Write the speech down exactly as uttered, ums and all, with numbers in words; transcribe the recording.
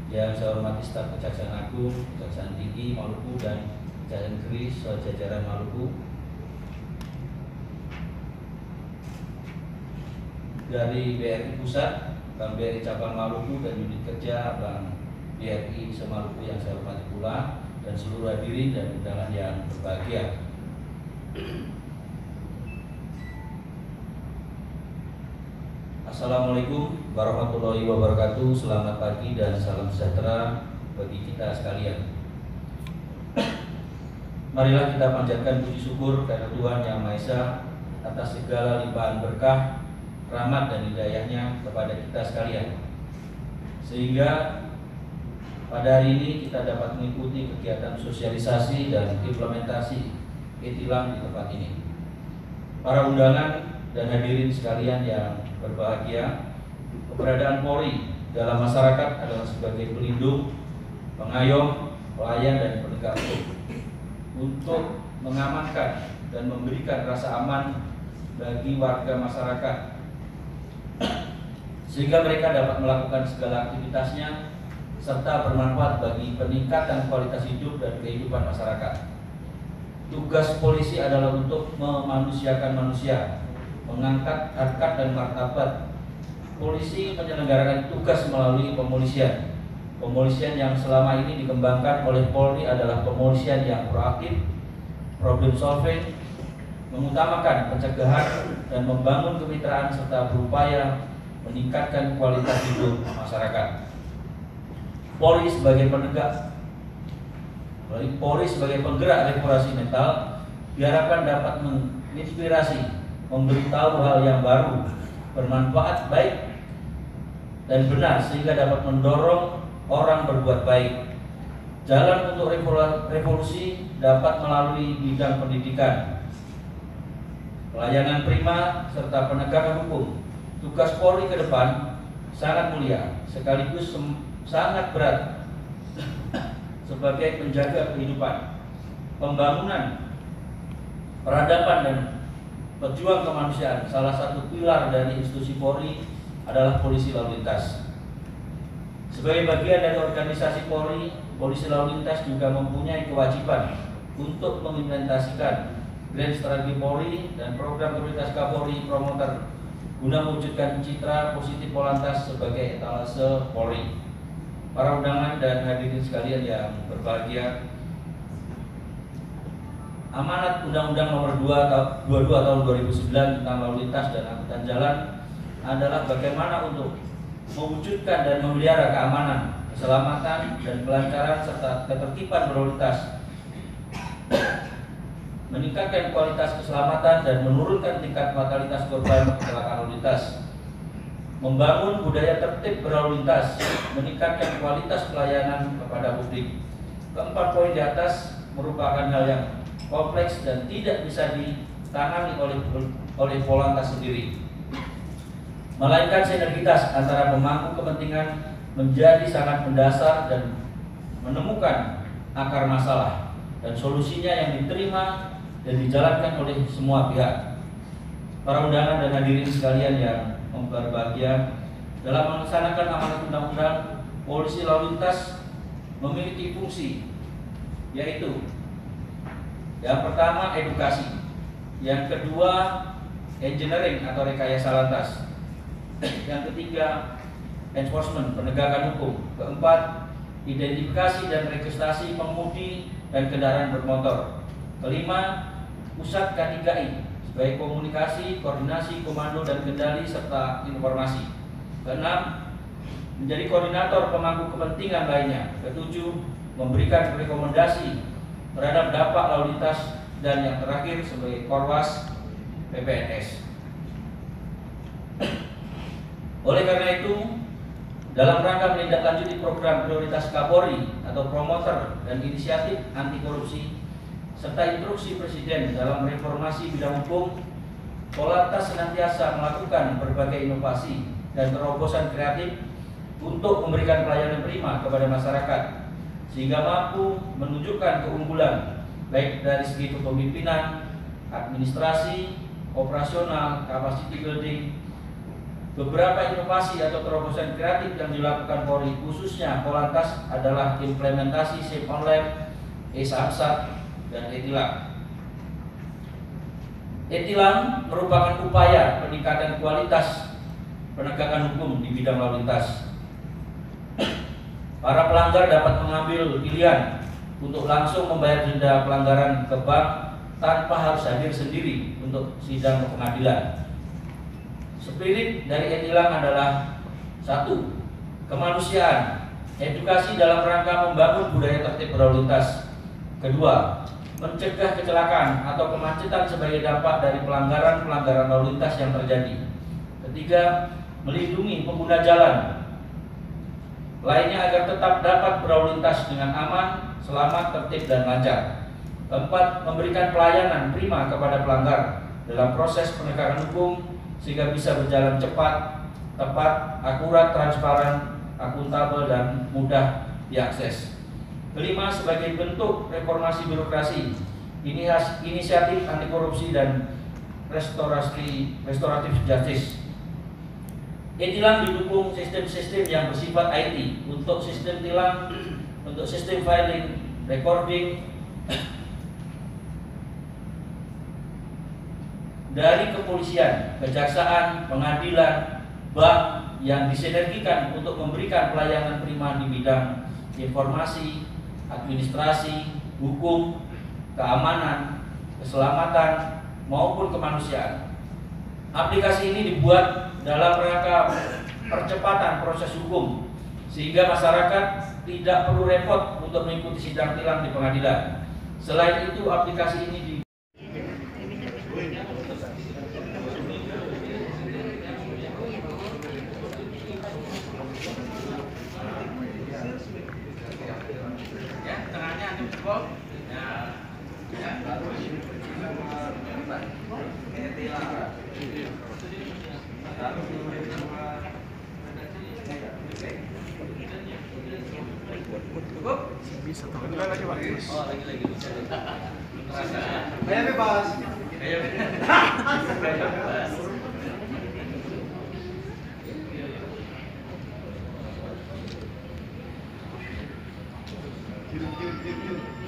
yang saya hormati staf Kejaksaan Agung, Kejaksaan Tinggi Maluku dan Kejaksaan Negeri sejajaran Maluku. Dari B R I Pusat, Bank B R I Cabang Maluku dan unit kerja Bank B R I Semaluku yang saya hormati pula, dan seluruh hadirin dan undangan yang berbahagia. Assalamualaikum warahmatullahi wabarakatuh. Selamat pagi dan salam sejahtera bagi kita sekalian. Marilah kita panjatkan puji syukur kepada Tuhan Yang Maha Esa atas segala limpahan berkah, rahmat dan hidayahnya kepada kita sekalian, sehingga pada hari ini kita dapat mengikuti kegiatan sosialisasi dan implementasi e-tilang di tempat ini. Para undangan dan hadirin sekalian yang berbahagia, keberadaan Polri dalam masyarakat adalah sebagai pelindung, pengayom, pelayan dan penegak hukum untuk mengamankan dan memberikan rasa aman bagi warga masyarakat, sehingga mereka dapat melakukan segala aktivitasnya serta bermanfaat bagi peningkatan kualitas hidup dan kehidupan masyarakat. Tugas polisi adalah untuk memanusiakan manusia, mengangkat harkat dan martabat. Polisi menyelenggarakan tugas melalui pemolisian. Pemolisian yang selama ini dikembangkan oleh Polri adalah pemolisian yang proaktif, problem solving, mengutamakan pencegahan dan membangun kemitraan serta berupaya meningkatkan kualitas hidup masyarakat. Polri sebagai penegak, Polri sebagai penggerak reformasi mental diharapkan dapat menginspirasi, memberitahu hal yang baru, bermanfaat, baik dan benar, sehingga dapat mendorong orang berbuat baik. Jalan untuk revolusi dapat melalui bidang pendidikan, pelayanan prima, serta penegakan hukum. Tugas Polri ke depan sangat mulia, sekaligus sangat berat sebagai penjaga kehidupan, pembangunan, peradaban dan pejuang kemanusiaan. Salah satu pilar dari institusi Polri adalah polisi lalu lintas. Sebagai bagian dari organisasi Polri, polisi lalu lintas juga mempunyai kewajiban untuk mengimplementasikan grand strategi Polri dan program prioritas Kapolri Promoter guna mewujudkan citra positif Polantas sebagai etalase Polri. Para undangan dan hadirin sekalian yang berbahagia, amanat Undang-Undang Nomor dua puluh dua Tahun dua ribu sembilan tentang lalu lintas dan angkutan jalan adalah bagaimana untuk mewujudkan dan memelihara keamanan, keselamatan dan kelancaran serta ketertiban berlalu lintas, meningkatkan kualitas keselamatan dan menurunkan tingkat fatalitas korban kecelakaan lalu lintas, membangun budaya tertib berlalu lintas, meningkatkan kualitas pelayanan kepada publik. Keempat poin di atas merupakan hal yang kompleks dan tidak bisa ditangani oleh oleh Polantas sendiri, melainkan sinergitas antara pemangku kepentingan menjadi sangat mendasar dan menemukan akar masalah dan solusinya yang diterima dan dijalankan oleh semua pihak. Para undangan dan hadirin sekalian yang berbahagia, dalam melaksanakan amanat undang-undang, polisi lalu lintas memiliki fungsi, yaitu yang pertama edukasi, yang kedua engineering atau rekayasa lantas, yang ketiga enforcement penegakan hukum, keempat identifikasi dan registrasi pengemudi dan kendaraan bermotor, kelima pusat K tiga I sebagai komunikasi, koordinasi, komando dan kendali serta informasi, keenam menjadi koordinator pemangku kepentingan lainnya, ketujuh memberikan rekomendasi terhadap dampak lalu lintas, dan yang terakhir sebagai Korwas P P N S. Oleh karena itu, dalam rangka menindaklanjuti program prioritas Kapolri atau promoter dan inisiatif anti korupsi serta instruksi Presiden dalam reformasi bidang hukum, Polantas senantiasa melakukan berbagai inovasi dan terobosan kreatif untuk memberikan pelayanan prima kepada masyarakat, sehingga mampu menunjukkan keunggulan baik dari segi kepemimpinan, administrasi, operasional, capacity building, Beberapa inovasi atau terobosan kreatif yang dilakukan Polri, khususnya Polantas, adalah implementasi SIM online, e-Samsat, dan e-Tilang. E-Tilang merupakan upaya peningkatan kualitas penegakan hukum di bidang lalu lintas. Para pelanggar dapat mengambil pilihan untuk langsung membayar denda pelanggaran ke bank tanpa harus hadir sendiri untuk sidang pengadilan. Spirit dari e-Tilang adalah satu, kemanusiaan, edukasi dalam rangka membangun budaya tertib berlalu lintas. Kedua, mencegah kecelakaan atau kemacetan sebagai dampak dari pelanggaran-pelanggaran lalu lintas yang terjadi. Ketiga, melindungi pengguna jalan lainnya agar tetap dapat berlalu lintas dengan aman, selamat, tertib, dan lancar. Keempat, memberikan pelayanan prima kepada pelanggar dalam proses penegakan hukum sehingga bisa berjalan cepat, tepat, akurat, transparan, akuntabel, dan mudah diakses. Kelima, sebagai bentuk reformasi birokrasi, ini inisiatif anti korupsi dan restorasi restoratif justice. E-Tilang didukung sistem-sistem yang bersifat I T untuk sistem tilang, untuk sistem filing, recording, dari kepolisian, kejaksaan, pengadilan, bank yang disinergikan untuk memberikan pelayanan prima di bidang informasi, administrasi, hukum, keamanan, keselamatan, maupun kemanusiaan. Aplikasi ini dibuat dalam rangka percepatan proses hukum sehingga masyarakat tidak perlu repot untuk mengikuti sidang tilang di pengadilan. Selain itu, aplikasi ini di ya, tengahnya antum cukup. Ya. Ya, baru cukup? Bisa tahu lagi Pak. Oh, lagi-lagi bisa. Kayak bebas. Kayak bebas. Kirim, kirim, kirim.